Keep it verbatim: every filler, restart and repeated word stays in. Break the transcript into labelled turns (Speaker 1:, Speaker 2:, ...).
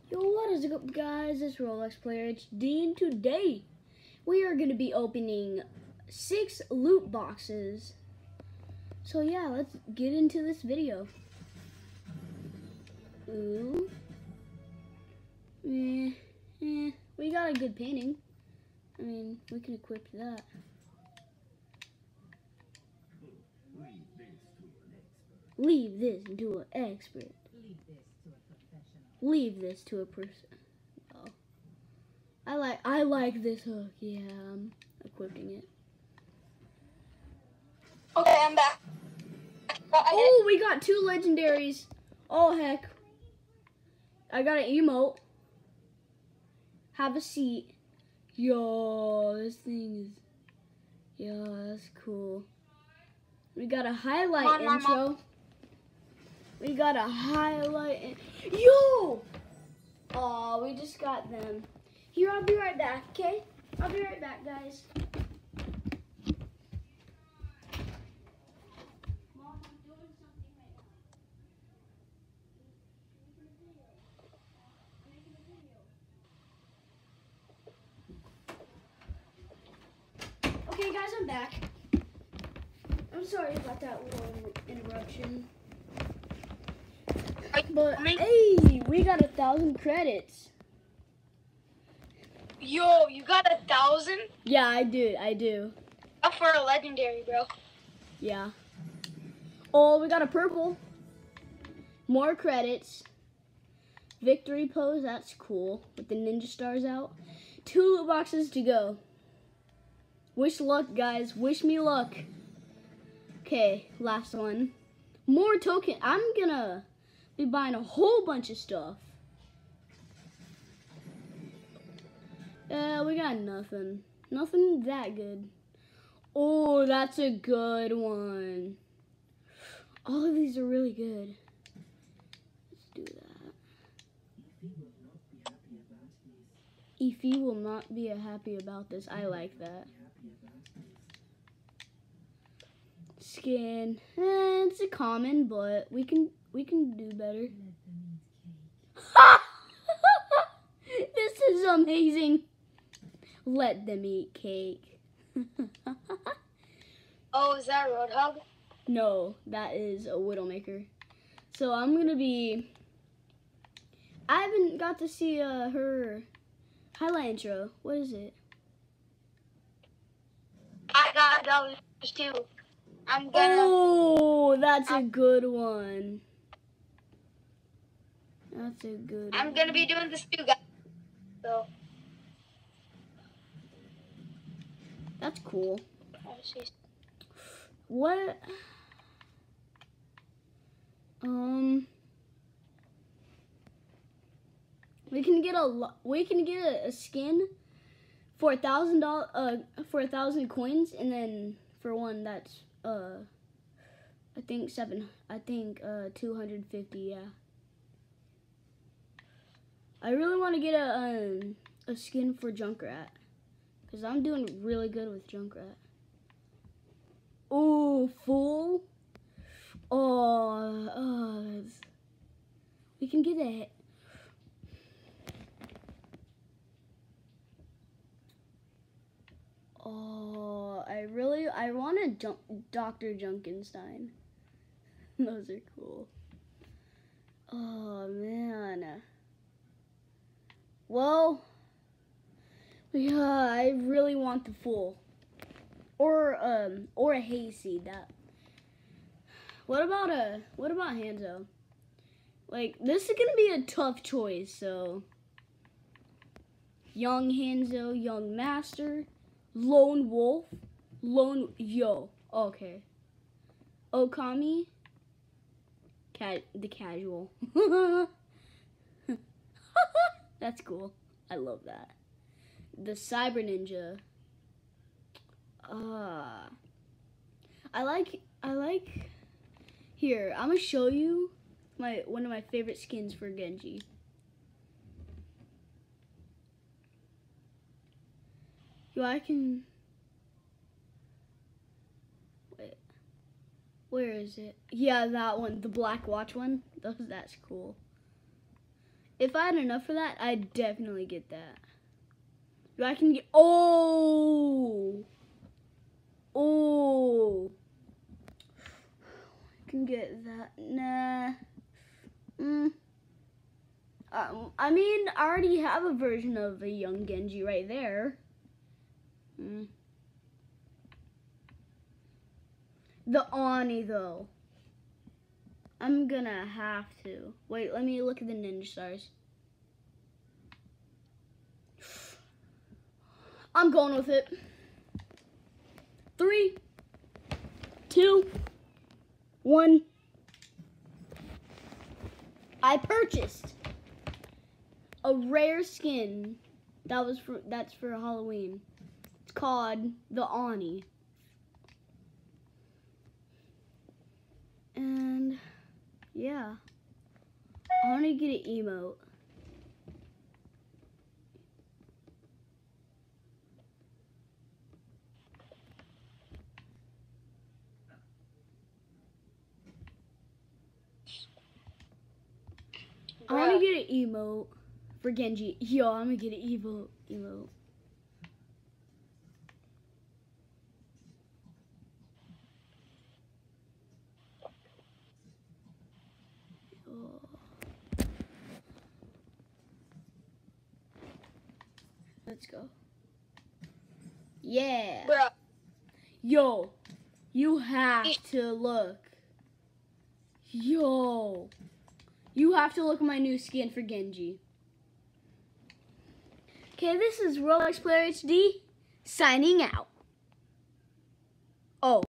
Speaker 1: Yo, what is up, guys? It's Rolex Player H D, and today we are going to be opening six loot boxes. So yeah, let's get into this video. Ooh. Eh, eh, we got a good painting. I mean, we can equip that. Leave this to an expert. Leave this to a person. Oh. I like I like this hook. Yeah, I'm equipping it.
Speaker 2: Okay, I'm back.
Speaker 1: Oh, we got two legendaries. Oh heck. I got an emote. Have a seat. Yo, this thing is yo, that's cool. We got a highlight
Speaker 2: Come on,
Speaker 1: intro.
Speaker 2: Mama.
Speaker 1: We got a highlight in yo! Oh, we just got them. Here, I'll be right back, okay? I'll be right back, guys. Mom, I'm doing something right now. I'm making a video. Okay, guys, I'm back. I'm sorry about that little interruption. But hey, we got a thousand credits.
Speaker 2: Yo, you got a thousand?
Speaker 1: Yeah, I do. I do.
Speaker 2: Up for a legendary, bro.
Speaker 1: Yeah. Oh, we got a purple. More credits. Victory pose. That's cool. With the ninja stars out. Two loot boxes to go. Wish luck, guys. Wish me luck. Okay, last one. More token. I'm gonna be buying a whole bunch of stuff. Uh, we got nothing. Nothing that good. Oh, that's a good one. All of these are really good. Let's do that. Ify will not be happy about this. I like that. Skin. Eh, it's a common, but we can we can do better. This is amazing. Let them eat cake.
Speaker 2: Oh, is that Roadhog?
Speaker 1: No, that is a Widowmaker. So I'm gonna be. I haven't got to see uh, her highlight intro. What is it?
Speaker 2: I got those too. I'm gonna.
Speaker 1: Oh, that's a good one. That's a good.
Speaker 2: I'm
Speaker 1: one.
Speaker 2: gonna be doing this too, guys. So.
Speaker 1: That's cool.
Speaker 2: let's see.
Speaker 1: What? Um, we can get a lo- we can get a, a skin for a thousand dollars uh for a thousand coins, and then for one that's uh I think seven I think uh two hundred fifty. Yeah. I really want to get a um, a skin for Junkrat because I'm doing really good with Junkrat. Oh, full. Oh, oh that's, we can get it. Oh, I really, I want a Junk, Doctor Junkenstein. Those are cool. Oh, man. Well, yeah, I really want the full. Or, um, or a hayseed, that. What about a, what about Hanzo? Like, this is gonna be a tough choice, so. Young Hanzo, Young Master, Lone Wolf, Lone, yo, okay. Okami, cat, the casual. That's cool. I love that. The Cyber Ninja. Ah. Uh, I like, I like, here, I'm gonna show you my one of my favorite skins for Genji. Yo, I can, wait, where is it? Yeah, that one, the Black Watch one. That's, that's cool. If I had enough for that, I'd definitely get that. I can get, oh, oh, I can get that, nah, mm. um, I mean, I already have a version of a young Genji right there. Mm. The Oni, though, I'm gonna have to, wait, let me look at the Ninja Stars. I'm going with it. Three, two, one. I purchased a rare skin that was for that's for Halloween. It's called the Oni. And yeah, I want to get an emote. I want to get an emote for Genji. Yo, I'm gonna get an emote. Emote. Oh. Let's go. Yeah.
Speaker 2: Bruh.
Speaker 1: Yo, you have to look. Yo. You have to look at my new skin for Genji. Okay, this is Roblox Player H D signing out. Oh.